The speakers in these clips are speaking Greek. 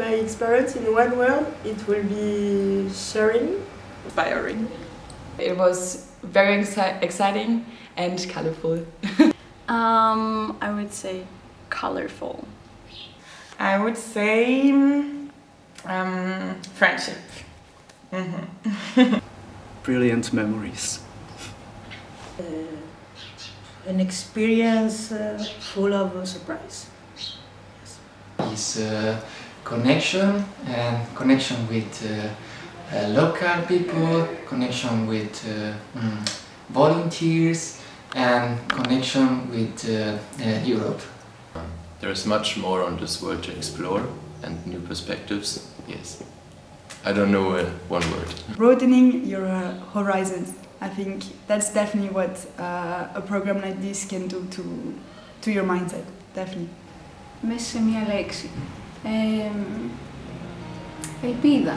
my experience in one word, it will be sharing. Inspiring. It was very exciting and colorful. I would say colorful. I would say friendship. Brilliant memories. An experience full of surprise. Is connection and connection with local people, connection with volunteers, and connection with Europe. There's much more on this world to explore and new perspectives. Yes. I don't know one word. Broadening your horizons. I think that's definitely what a program like this can do to your mindset. Definitely. Μέσα σε μία λέξη. Ελπίδα.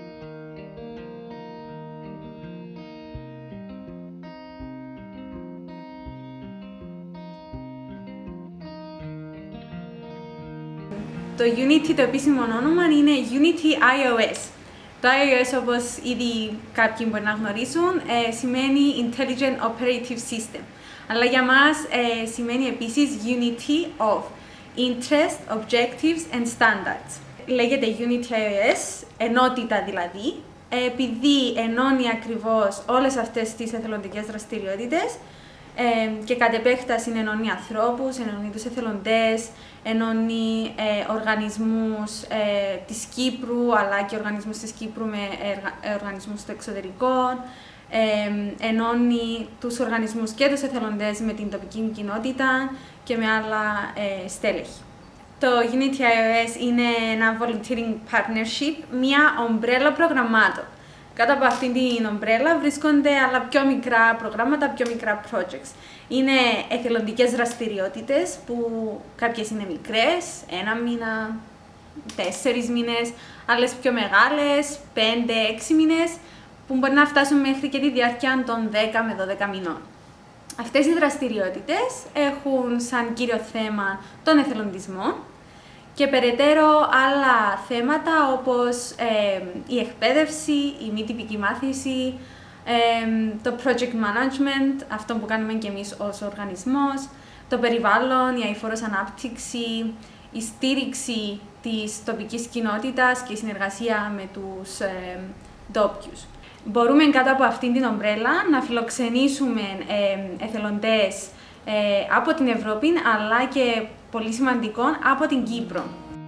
Το Unity, το επίσημο όνομα, είναι UNITY-iOS. Το iOS, όπως ήδη κάποιοι μπορεί να γνωρίζουν, σημαίνει Intelligent Operative System. Αλλά για μας σημαίνει επίσης Unity of Interest, Objectives and Standards. Λέγεται UNITY-iOS, ενότητα δηλαδή, επειδή ενώνει ακριβώς όλες αυτές τις εθελοντικές δραστηριότητες και κατ' επέκταση ενώνει ανθρώπους, ενώνει τους εθελοντές, ενώνει οργανισμούς της Κύπρου αλλά και οργανισμούς της Κύπρου με οργανισμούς του εξωτερικό, ενώνει τους οργανισμούς και τους εθελοντές με την τοπική κοινότητα και με άλλα στέλεχη. Το UNITY-iOS είναι ένα volunteering partnership, μια ομπρέλα προγραμμάτων. Κάτω από αυτήν την ομπρέλα βρίσκονται άλλα πιο μικρά προγράμματα, πιο μικρά projects. Είναι εθελοντικές δραστηριότητες που κάποιες είναι μικρές, 1 μήνα, 4 μήνες, άλλες πιο μεγάλες, 5-6 μήνες, που μπορεί να φτάσουν μέχρι και τη διάρκεια των 10 με 12 μηνών. Αυτές οι δραστηριότητες έχουν σαν κύριο θέμα τον εθελοντισμό και περαιτέρω άλλα θέματα όπως η εκπαίδευση, η μη τυπική μάθηση, το project management, αυτό που κάνουμε και εμείς ως οργανισμός, το περιβάλλον, η αειφόρος ανάπτυξη, η στήριξη της τοπικής κοινότητας και η συνεργασία με τους ντόπιους. Μπορούμε κάτω από αυτήν την ομπρέλα να φιλοξενήσουμε εθελοντές από την Ευρώπη, αλλά και πολύ σημαντικό από την Κύπρο.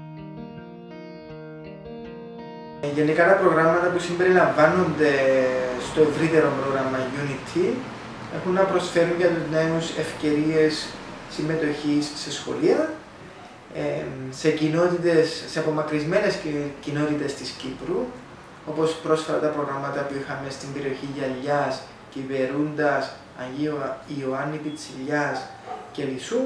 Γενικά τα προγράμματα που συμπεριλαμβάνονται στο ευρύτερο πρόγραμμα Unity έχουν να προσφέρουν για τους νέους ευκαιρίες συμμετοχής σε σχολεία, σε κοινότητες, σε απομακρυσμένες κοινότητες της Κύπρου, όπως πρόσφατα τα προγράμματα που είχαμε στην περιοχή Γιαλιάς, Κυπερούντας, Αγίου Ιωάννη Πιτσιλιάς και Λυσού.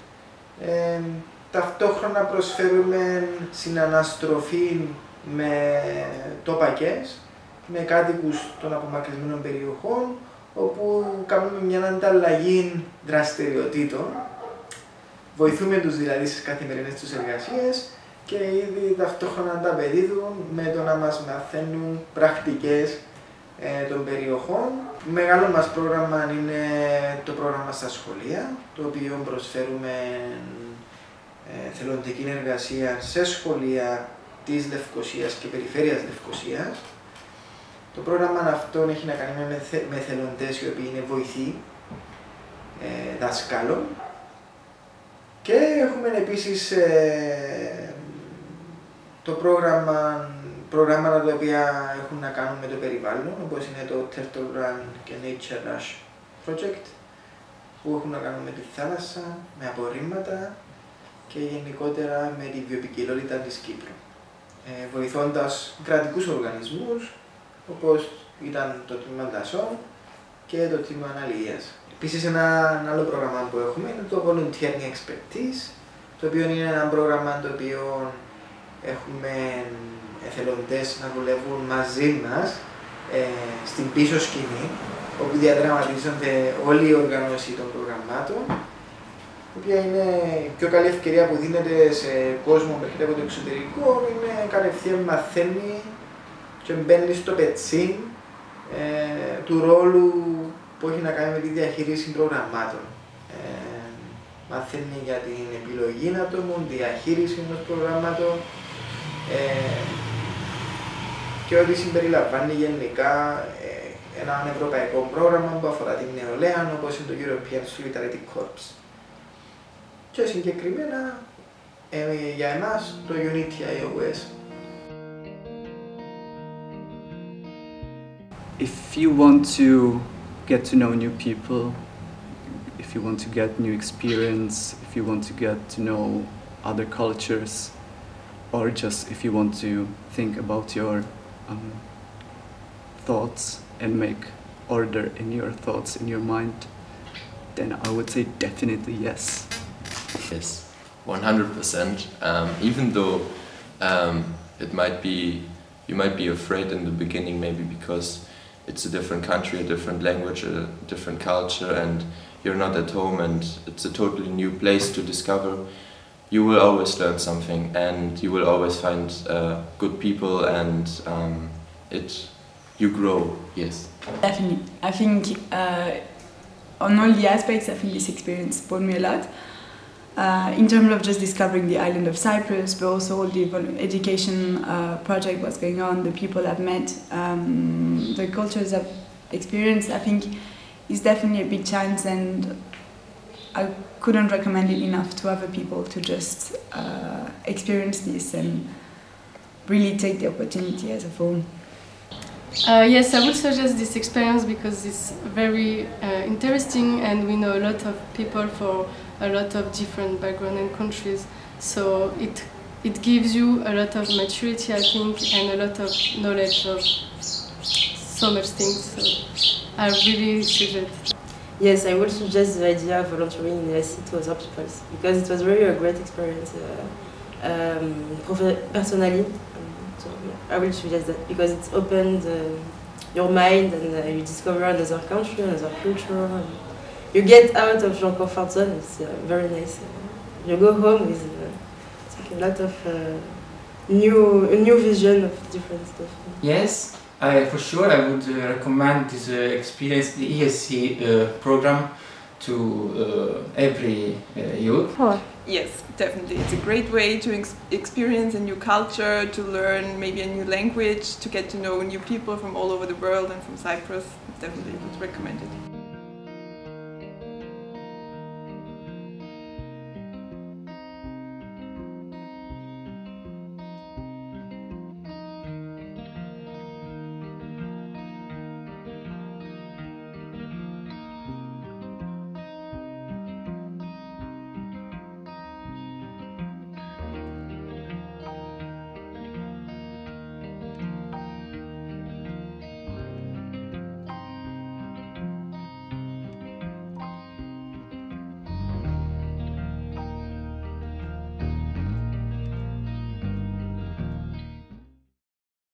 Ταυτόχρονα προσφέρουμε συναναστροφή με τοπακές, με κάτοικους των απομακρυσμένων περιοχών, όπου κάνουμε μια ανταλλαγή δραστηριοτήτων. Βοηθούμε τους δηλαδή στις καθημερινές τους εργασίες και ήδη ταυτόχρονα τα απαιτούν με το να μας μαθαίνουν πρακτικές των περιοχών. Μεγάλο μας πρόγραμμα είναι το πρόγραμμα στα σχολεία, το οποίο προσφέρουμε θελοντική εργασία σε σχολεία της Λευκωσίας και περιφέρειας Λευκωσίας. Το πρόγραμμα αυτό έχει να κάνει με θελοντές οι οποίοι είναι βοηθοί δασκάλων. Και έχουμε επίσης το προγράμματα τα οποία έχουν να κάνουν με το περιβάλλον, όπως είναι το Turtle Run και Nature Rush Project, που έχουν να κάνουν με τη θάλασσα, με απορρίμματα και γενικότερα με τη βιοποικιλότητα της Κύπρου, βοηθώντας κρατικούς οργανισμούς, όπως ήταν το τμήμα δασών και το τμήμα αναλυείας. Επίσης, ένα άλλο πρόγραμμα που έχουμε είναι το Volunteering Expertise, το οποίο είναι ένα πρόγραμμα το οποίο έχουμε εθελοντές να δουλεύουν μαζί μας στην πίσω σκηνή, όπου διαδραματίζονται όλη η οργάνωση των προγραμμάτων η οποία είναι η πιο καλή ευκαιρία που δίνεται σε κόσμο που έρχεται από το εξωτερικό, είναι κατευθείαν μαθαίνει και μπαίνει στο πετσί του ρόλου που έχει να κάνει με τη διαχείριση προγραμμάτων. Μαθαίνει για την επιλογή ατόμων, διαχείριση ενός προγράμματος και ότι συμπεριλαμβάνει γενικά ένα ευρωπαϊκό πρόγραμμα που αφορά την νεολαία, όπως είναι το European Solidarity Corps. Και συγκεκριμένα για εμάς το UNITY-iOS. If you want to get to know new people, if you want to get new experience, if you want to get to know other cultures, or just if you want to think about your thoughts and make order in your thoughts, in your mind, then I would say definitely yes. Yes, 100%. Even though you might be afraid in the beginning, maybe because it's a different country, a different language, a different culture, and you're not at home and it's a totally new place to discover. You will always learn something and you will always find good people and you grow, yes. Definitely. I think on all the aspects, I think this experience brought me a lot. In terms of just discovering the island of Cyprus, but also all the education project what's going on, the people I've met, the cultures I've experienced, I think is definitely a big chance, and I couldn't recommend it enough to other people to just experience this and really take the opportunity as a whole. Yes, I would suggest this experience because it's very interesting and we know a lot of people for a lot of different backgrounds and countries. So it gives you a lot of maturity, I think, and a lot of knowledge of so much things. So I really suggest. Yes, I would suggest the idea of volunteering in LSE to other people because it was really a great experience personally. So yeah, I will suggest that because it's opened your mind and you discover another country, another culture. You get out of your comfort zone. It's very nice. You go home with a lot of new vision of different stuff. Yes, for sure I would recommend this experience, the ESC program, to every youth. Yes, definitely. It's a great way to experience a new culture, to learn maybe a new language, to get to know new people from all over the world and from Cyprus. Definitely would recommend it.